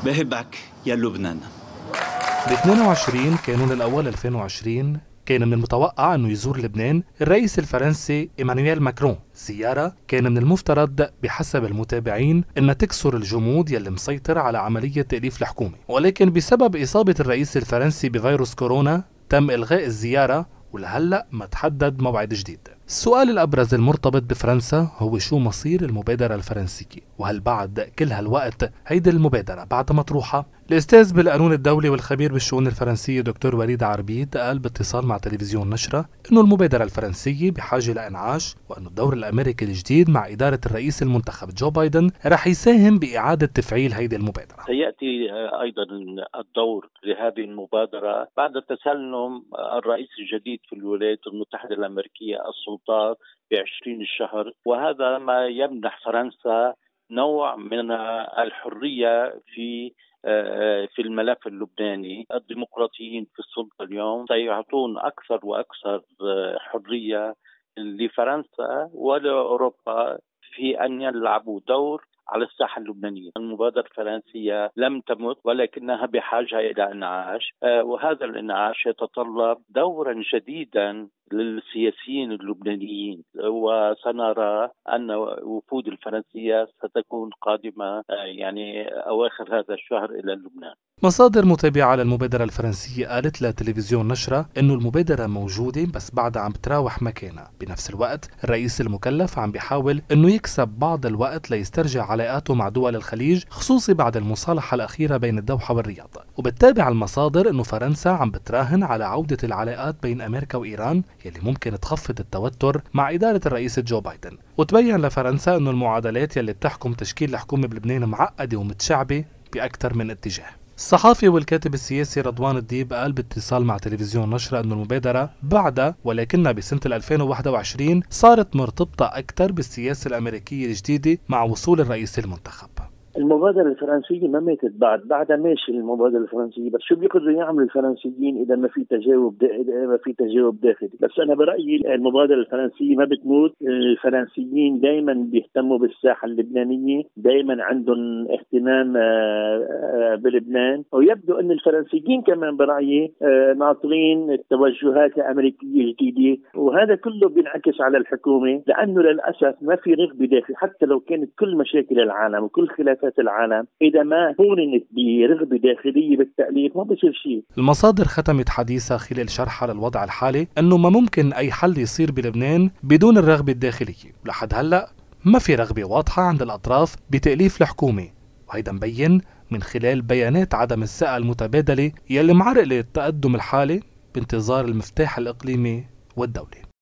بحبك يا لبنان. ب 22 كانون الأول 2020 كان من المتوقع أنه يزور لبنان الرئيس الفرنسي إيمانويل ماكرون. زيارة كان من المفترض بحسب المتابعين أن تكسر الجمود يلي مسيطر على عملية تأليف الحكومة، ولكن بسبب إصابة الرئيس الفرنسي بفيروس كورونا تم إلغاء الزيارة، ولهلأ ما تحدد موعد جديد. السؤال الأبرز المرتبط بفرنسا هو شو مصير المبادرة الفرنسية، وهل بعد كل هالوقت هيدي المبادرة بعد مطروحة؟ الأستاذ بالقانون الدولي والخبير بالشؤون الفرنسية دكتور وليد عربيد قال باتصال مع تلفزيون نشرة إنه المبادرة الفرنسية بحاجة لإنعاش، وإنه الدور الأمريكي الجديد مع إدارة الرئيس المنتخب جو بايدن رح يساهم بإعادة تفعيل هيدي المبادرة. سيأتي أيضا الدور لهذه المبادرة بعد تسلم الرئيس الجديد في الولايات المتحدة الأمريكية السلطات ب20 الشهر، وهذا ما يمنح فرنسا نوع من الحرية في الملف اللبناني. الديمقراطيين في السلطة اليوم سيعطون أكثر وأكثر حرية لفرنسا ولأوروبا في أن يلعبوا دور على الساحة اللبنانية. المبادرة الفرنسية لم تمت ولكنها بحاجة إلى إنعاش، وهذا الإنعاش يتطلب دورا جديدا للسياسيين اللبنانيين، وسنرى أن وفود الفرنسية ستكون قادمة يعني أواخر هذا الشهر إلى لبنان. مصادر متابعة للمبادرة الفرنسية قالت لتلفزيون نشرة إنه المبادرة موجودة بس بعدها عم بتراوح مكانها. بنفس الوقت الرئيس المكلف عم بيحاول إنه يكسب بعض الوقت ليسترجع علاقاته مع دول الخليج، خصوصي بعد المصالحة الأخيرة بين الدوحة والرياض. وبتتابع المصادر إنه فرنسا عم بتراهن على عودة العلاقات بين أمريكا وإيران يلي ممكن تخفض التوتر مع إدارة الرئيس جو بايدن. وتبين لفرنسا إنه المعادلات يلي بتحكم تشكيل الحكومة بلبنان معقدة ومتشعبة بأكثر من اتجاه. الصحافي والكاتب السياسي رضوان الديب قال باتصال مع تلفزيون نشرة أن المبادرة بعدها ولكنها بسنة 2021 صارت مرتبطة أكثر بالسياسة الأمريكية الجديدة مع وصول الرئيس المنتخب. المبادرة الفرنسية ما ماتت بعدها ماشي المبادرة الفرنسية، بس شو بيقدروا يعملوا الفرنسيين إذا ما في تجاوب داخلي؟ بس أنا برأيي المبادرة الفرنسية ما بتموت. الفرنسيين دائما بيهتموا بالساحة اللبنانية، دائما عندهم اهتمام بلبنان، ويبدو أن الفرنسيين كمان برأيي ناطرين التوجهات الأمريكية الجديدة، وهذا كله بينعكس على الحكومة، لأنه للأسف ما في رغبة داخلية. حتى لو كانت كل مشاكل العالم وكل خلافات العالم إذا ما قورنت برغبة داخلية بالتأليف ما بصير شيء. المصادر ختمت حديثها خلال شرحها للوضع الحالي أنه ما ممكن أي حل يصير بلبنان بدون الرغبة الداخلية، ولحد هلأ ما في رغبة واضحة عند الأطراف بتأليف الحكومة، وهيدا مبين من خلال بيانات عدم الثقة المتبادلة يلي معرقلة التقدم الحالي بانتظار المفتاح الإقليمي والدولي.